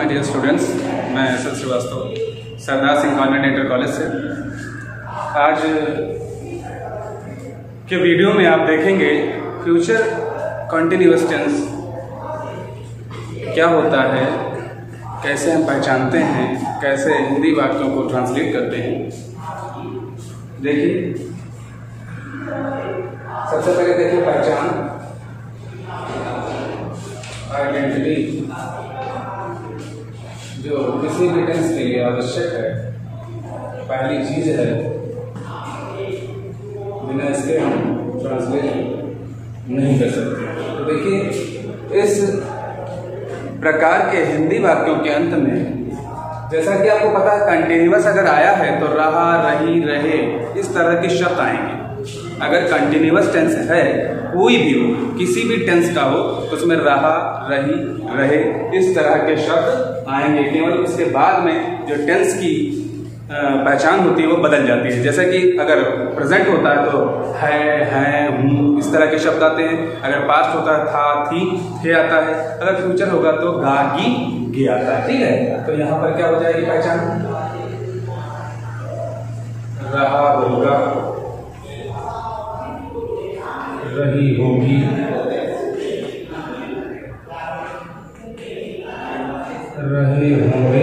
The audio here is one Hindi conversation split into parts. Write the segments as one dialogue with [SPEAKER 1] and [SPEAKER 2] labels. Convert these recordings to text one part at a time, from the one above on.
[SPEAKER 1] डियर स्टूडेंट्स, मैं S L. Srivastava Sardar Singh convent inter college से। आज के वीडियो में आप देखेंगे फ्यूचर कंटिन्यूअस टेंस क्या होता है, कैसे हम पहचानते हैं, कैसे हिंदी वाक्यों को ट्रांसलेट करते हैं। देखिए, सबसे पहले देखिए पहचान, आइडेंटिटी, जो किसी भी टेंस के लिए आवश्यक है, पहली चीज है, बिना इसके हम ट्रांसलेट नहीं कर सकते। तो देखिए, इस प्रकार के हिंदी वाक्यों के अंत में, जैसा कि आपको पता है, कंटिन्यूअस अगर आया है तो रहा, रही, रहे, इस तरह के शब्द आएंगे। अगर कंटिन्यूअस टेंस है, कोई भी हो, किसी भी टेंस का हो, तो उसमें रहा, रही, रहे, इस तरह के शब्द आएंगे। केवल उसके बाद में जो टेंस की पहचान होती है वो बदल जाती है। जैसे कि अगर प्रेजेंट होता है तो है, हूँ, इस तरह के शब्द आते हैं। अगर पास्ट होता है था, थी, थे आता है। अगर फ्यूचर होगा तो गा, गी, गे आता है। ठीक है, तो यहाँ पर क्या हो जाएगी पहचान? रहा होगा, रही होगी, रहे होंगे,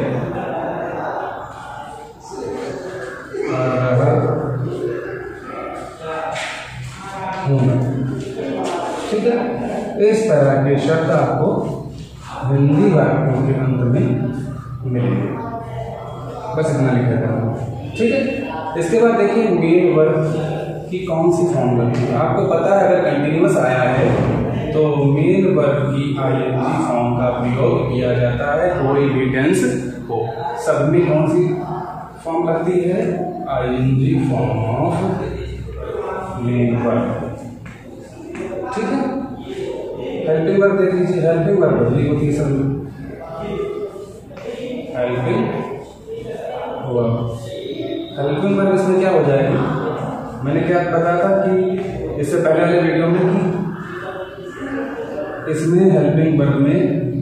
[SPEAKER 1] ठीक है। इस तरह के शब्द आपको हिंदी वाक्यों के अंत में मिलेंगे। बस इतना लिख देता हूँ, ठीक है। इसके बाद देखिए मेन वर्ब की कौन सी फॉर्म लगती है। आपको पता है, अगर कंटिन्यूअस आया है तो मेन वर्ब की आईएनजी फॉर्म का प्रयोग किया जाता है, कोई भी टेंस हो। सब में कौन सी फॉर्म लगती है? ING form of main verb, ठीक है। हेल्पिंग वर्ब देख लीजिए, हेल्पिंग वर्ब बदली होती है सब में। हेल्पिंग वर्ब, हेल्पिंग वर्ब इसमें क्या हो जाएगी? मैंने क्या बताया था कि इससे पहले वाले वीडियो में कि इसमें हेल्पिंग वर्ब में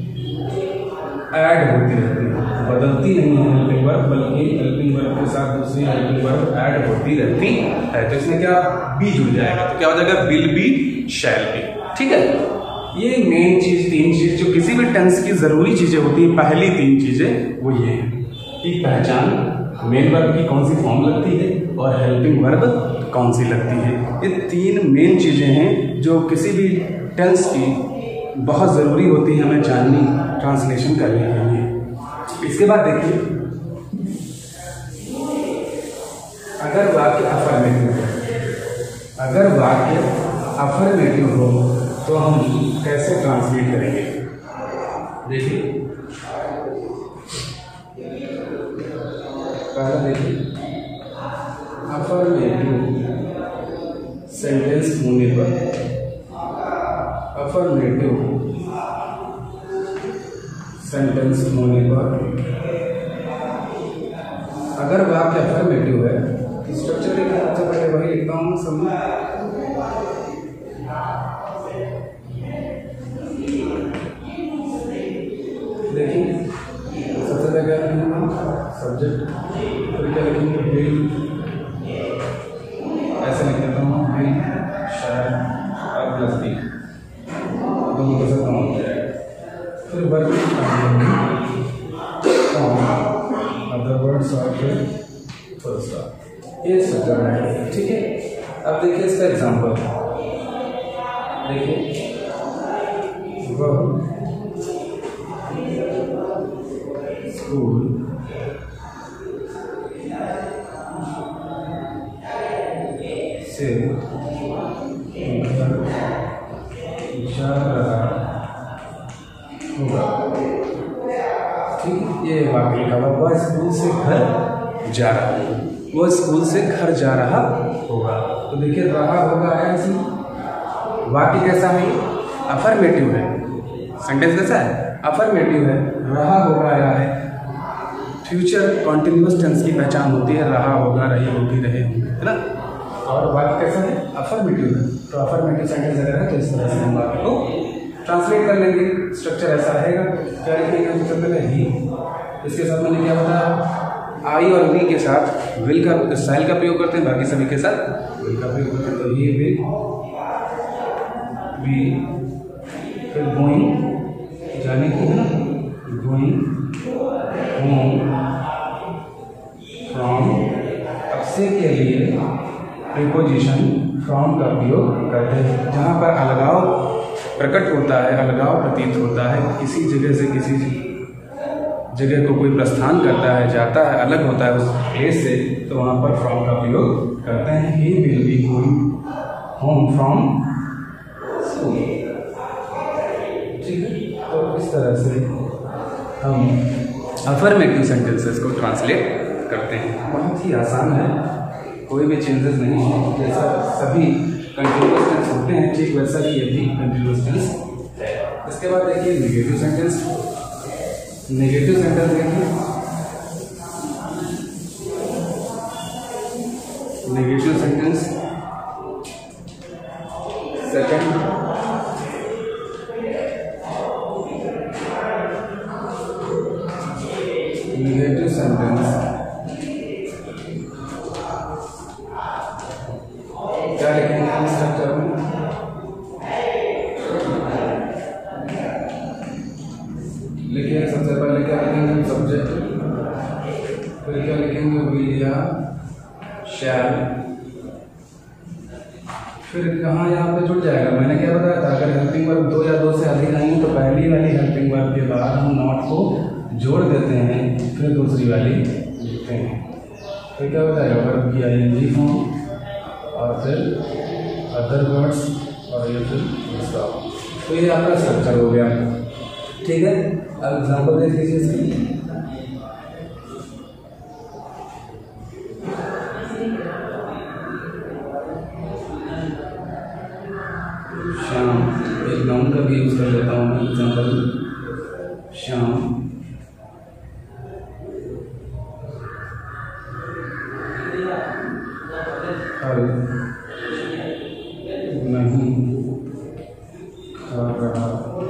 [SPEAKER 1] ऐड होती रहती है, बदलती नहीं है हेल्पिंग वर्ब, बल्कि हेल्पिंग वर्ब के साथ दूसरी हेल्पिंग वर्ब ऐड होती रहती है। तो इसमें क्या बी जुड़ जाएगा, तो क्या हो जाएगा? विल बी, शैल बी, ठीक है। ये मेन चीज, तीन चीज जो किसी भी टेंस की जरूरी चीजें होती है, पहली तीन चीजें वो ये है कि पहचान, मेन वर्ब की कौन सी फॉर्म लगती है और हेल्पिंग वर्ब कौन सी लगती है। ये तीन मेन चीजें हैं जो किसी भी टेंस की बहुत ज़रूरी होती है हमें जाननी, ट्रांसलेशन करने के लिए। इसके बाद देखिए, अगर वाक्य अफर्मेटिव है, अगर वाक्य अफर्मेटिव हो तो हम कैसे ट्रांसलेट करेंगे? देखिए, पहला देखिए, अफर्मेटिव सेंटेंस होने पर, अफर्मेटिव सेंटेंस होने पर, अगर वाक्य अफर्मेटिव है, स्ट्रक्चर देखिए, सबसे पहले वही लिखता हूँ समझ। देखिए, सबसे पहले क्या लिखूंगा? सब्जेक्ट, फिर क्या लिखेंगे? विल, ऐसे लिख देता हूँ, विल, शैल और प्लस बी, दोनों के साथ काम हो जाएगा। फिर वर्ब अदर वर्ड्स और फिर फुल स्टॉप, ये स्ट्रक्चर है, ठीक है। अब देखिए इसका एग्जांपल, देखिए वह स्कूल से घर जा रहा होगा, ठीक। ये वाक्य लिखा हुआ, वह स्कूल से घर जा रहा होगा, वो स्कूल से घर जा रहा होगा। तो देखिए, रहा होगा है इसमें। वाक्य कैसा है? अफर्मेटिव है। सेंटेंस कैसा है? अफर्मेटिव है, रहा होगा आया है। फ्यूचर कॉन्टिन्यूअस टेंस की पहचान होती है, रहा होगा, रही होगी, रहे होंगे, है ना। और वाक्य कैसा है? अफर्मेटिव है। तो अफर्मेटिव सेंटेंस अगर है तो इस तरह से हम वाक्य को ट्रांसलेट कर लेंगे। स्ट्रक्चर ऐसा रहेगा। क्या लिखेंगे सबसे पहले ही, इसके साथ मैंने क्या बताया, आई और वी के साथ विल का शैल का प्रयोग करते हैं, बाकी सभी के साथ विल का प्रयोग करते हैं। तो ही विल बी, फिर गोइंग जाने की है ना, गोइंग होम फ्रॉम, अब से के लिए प्रीपोजिशन फ्रॉम का प्रयोग करते हैं। जहाँ पर अलगाव प्रकट होता है, अलगाव प्रतीत होता है, किसी जगह से किसी जगह को कोई प्रस्थान करता है, जाता है, अलग होता है उस प्लेस से, तो वहाँ पर फ्रॉम का प्रयोग करते हैं। He will be going home from school. ठीक है, तो इस तरह से हम अफर्मेटिव सेंटेंसेस को ट्रांसलेट करते हैं। बहुत ही आसान है, कोई भी चेंजेस नहीं है। जैसा सभी कंटिन्यूअस टेंस होते हैं ठीक वैसा ही ये भी कंटिन्यूअस टेंस है। इसके बाद देखिए नेगेटिव सेंटेंस। नेगेटिव सेंटेंस देखिए, negative sentence second, negative sentence क्या लिखेंगे हम स्ट्रक्चर में, लिखिए सबसे पहले क्या लिखेंगे सब्जेक्ट, फिर क्या लिखेंगे विल या शैल, फिर कहाँ यहाँ पे जुड़ जाएगा। मैंने क्या बताया था, अगर हेल्पिंग वर्ब 2 या 2 से अधिक आई तो पहली वाली हेल्पिंग वर्ब के बाद हम नॉट को जोड़ देते हैं, फिर दूसरी वाली लिखते हैं। फिर क्या हो जाएगा, वर्ब की आईएनजी फॉर्म और फिर अदर वर्ड्स और ये फिर स्टॉप। तो ये आपका स्ट्रक्चर हो गया। ठीक है, अब एग्जाम्पल देख लीजिए इसकी। श्याम, एक नाउन का भी यूज कर लेता हूँ मैं। एग्जाम्पल श्याम फल नहीं खा रहा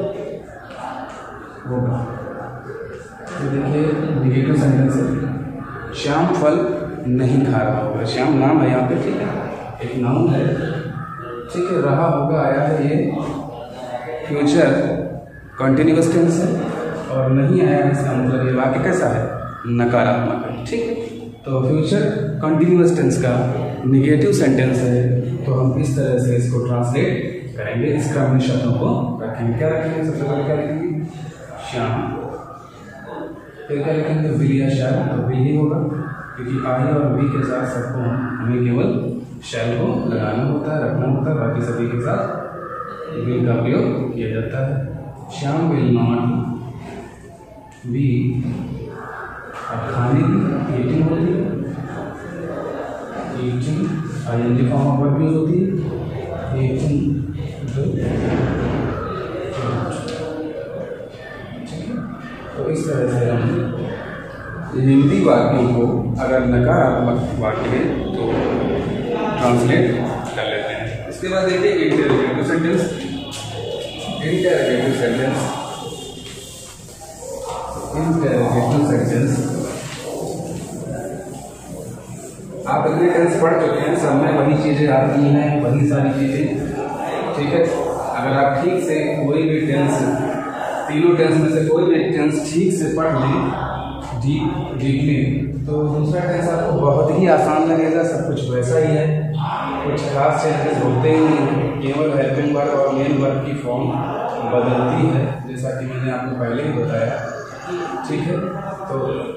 [SPEAKER 1] होगा। तो देखिए नेगेटिव सेंटेंस है, श्याम फल नहीं खा रहा होगा। श्याम नाम है यहाँ पे, ठीक है, एक नाउन है, ठीक है। रहा होगा आया है, ये फ्यूचर कंटिन्यूअस टेंस है, और नहीं आया है इसका मतलब ये वाक्य कैसा है, नकारात्मक है। ठीक है, तो फ्यूचर कंटिन्यूअस टेंस का नेगेटिव सेंटेंस है, तो हम इस तरह से इसको ट्रांसलेट करेंगे। इस क्रम में शब्दों को रखेंगे। क्या रखेंगे, सबसे पहले क्या लिखेंगे श्याम, फिर क्या लिखेंगे विल या शैल, तो विल ही होगा क्योंकि आई और वी के साथ सबको हमें केवल शैल को लगाना होता है, रखना होता है, बाकी सभी के साथ विल का प्रयोग किया जाता है। श्याम विल नॉट बी, अब खाने की ईटिंग होती है, eating ING form of verb use होती है, ईटिंग तो इस तरह से हम हिंदी वाक्यों को अगर नकारात्मक वाक्य है तो ट्रांसलेट कर लेते हैं। इसके बाद देखिए interrogative sentence. Interrogative sentence, interrogative sentence आप इतने टेंस पढ़ चुके हैं, सब में वही चीज़ें आती हैं, वही सारी चीज़ें। ठीक है, अगर आप ठीक से कोई भी टेंस, तीनों टेंस में से कोई भी टेंस ठीक से पढ़ लें डीपली, तो दूसरा टेंस आपको बहुत ही आसान लगेगा। सब कुछ वैसा ही है, कुछ खास चेंजेस होते ही नहीं, केवल हेल्पिंग वर्ब और मेन वर्ब की फॉर्म बदलती है, जैसा कि मैंने आपको पहले ही बताया। ठीक है, तो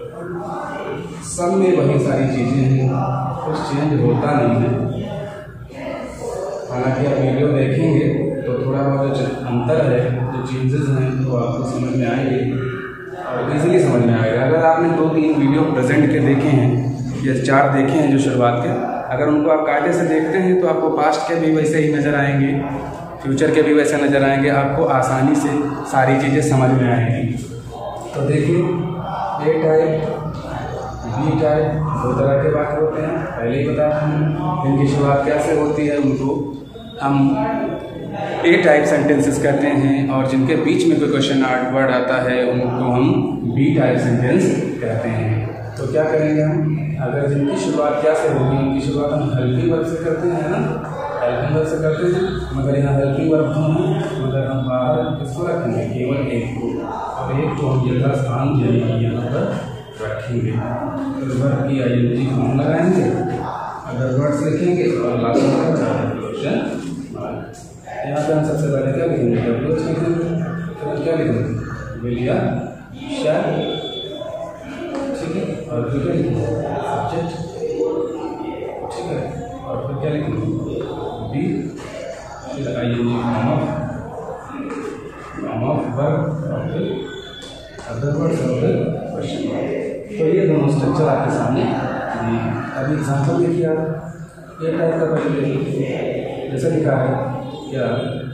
[SPEAKER 1] सब में वही सारी चीज़ें हैं, कुछ चेंज होता नहीं है। हालांकि आप वीडियो देखेंगे तो थोड़ा बहुत जो अंतर है, जो चेंजेस हैं, वो आपको समझ में आएंगे और इजीली समझ में आएगा। अगर आपने 2-3 वीडियो प्रेजेंट के देखे हैं या 4 देखे हैं जो शुरुआत के, अगर उनको आप कायदे से देखते हैं तो आपको पास्ट के भी वैसे ही नज़र आएंगे, फ्यूचर के भी वैसे नज़र आएंगे, आपको आसानी से सारी चीज़ें समझ में आएंगी। तो देखिए ए टाइप बी टाइप 2 तरह के वाक्य होते हैं, पहले ही बताया हमने। इनकी शुरुआत कैसे होती है उनको हम ए टाइप सेंटेंसेस कहते हैं, और जिनके बीच में कोई क्वेश्चन वर्ड आता है उनको हम बी टाइप सेंटेंस कहते हैं। तो क्या करेंगे हम, अगर जिनकी शुरुआत क्या से होगी, उनकी शुरुआत हम हेल्पिंग वर्ब से करते हैं ना, हेल्पिंग वर्ब से करते हैं, मगर यहाँ हेल्पिंग वर्ब हम मगर हम बाहर किसको रखेंगे, केवल एक को, और एक को हम यथास्थान यानी कि यहाँ पर रखेंगे। तो वर्ब की आईएनजी हम लगाएंगे, अगर वर्ड्स लिखेंगे और लास्ट में क्वेश्चन मार्क। यहाँ पे हम सबसे पहले क्या लिखेंगे, डब्ल्यू एच लिखेंगे, फिर क्या लिखेंगे, विल या शैल, ठीक है, और फिर क्या लिखेंगे, सब्जेक्ट, ठीक है, और फिर क्या लिखेंगे, बी, फिर आईएनजी फॉर्म ऑफ वर्ब, और फिर अदर वर्ड्स और फिर क्वेश्चन मार्क। तो ये दोनों स्ट्रक्चर आपके सामने दिए हैं। अभी एग्जाम्पल देखिए आप, ये टाइप का क्वेश्चन देखिए, जैसा लिखा है क्या,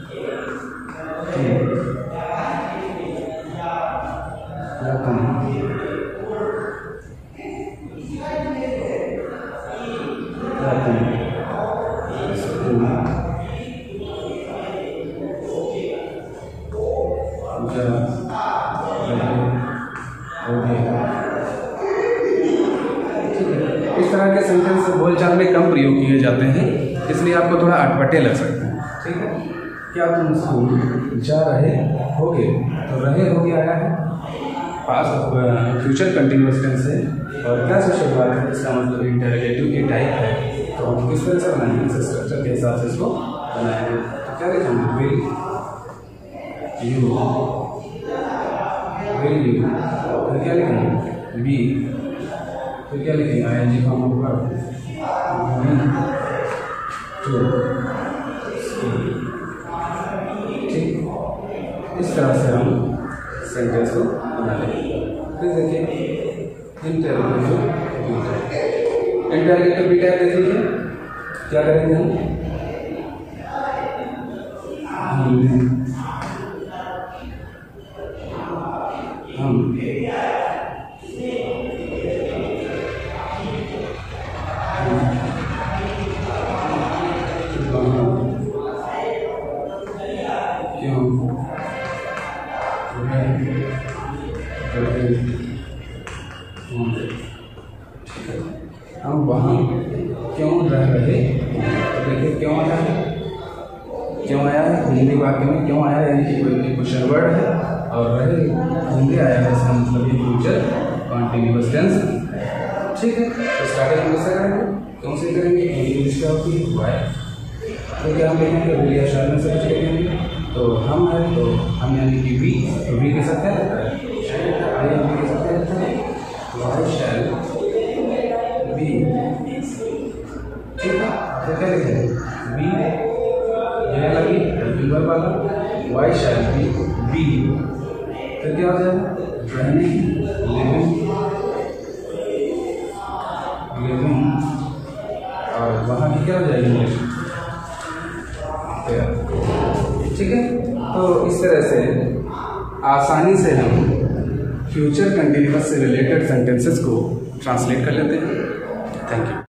[SPEAKER 1] इस तरह के सेंटेंस बोलचाल में कम प्रयोग किए जाते हैं, इसलिए आपको थोड़ा अटपटे लग सकते हैं, ठीक है। क्या तुम स्कूल जा रहे होगे, तो रहे होगे आया है पास्ट फ्यूचर कंटिन्यूअस टेंस है, और क्या से शुरुआत है, इसका मतलब इंटरोगेटिव की टाइप है। तो हम किस तरह से बनाएंगे, इस स्ट्रक्चर के हिसाब से इसको बनाएंगे। तो क्या लिखेंगे, विल यू, फिर क्या लिखेंगे, बी, फिर क्या लिखेंगे, आईएनजी फॉर्म ऑफ वर्ब, ठीक। इस तरह से हम सेंटेंस को बना लेंगे। फिर देखिए इंटरोगेटिव बी टाइप देखिए, क्या करेंगे हम, हम वहाँ क्यों रह रहे, तो देखिए क्यों आया है, क्यों आया है हिंदी वाक्य में, क्यों आया है यानी कि कोई क्वेश्चन वर्ड है, और रहे हिंदी आया है, इसका मतलब ये फ्यूचर कॉन्टिन्यूअस टेंस, ठीक है। तो स्टार्टिंग हम कैसे करेंगे, क्यों से करेंगे, इंग्लिश क्या होती है, वाई, तो क्या हम लिखेंगे, विल या शैल में से कुछ लिखेंगे, तो हम है, तो हम यानी कि वी, तो वी के साथ क्या रहता है, आई एन वी के साथ क्या रहता है, वाई शैल बी, ठीक है। फिर क्या लिखेंगे, बी ये लगी हेल्पिंग वर्ब वाला, वाई शैल बी, बी, फिर क्या हो जाएगा, रहने, लिविंग, और वहाँ की क्या हो जाएगी, इंग्लिश, ठीक है। तो इस तरह से आसानी से हम फ्यूचर कंटिन्यूअस से रिलेटेड सेंटेंसेस को ट्रांसलेट कर लेते हैं। Thank you.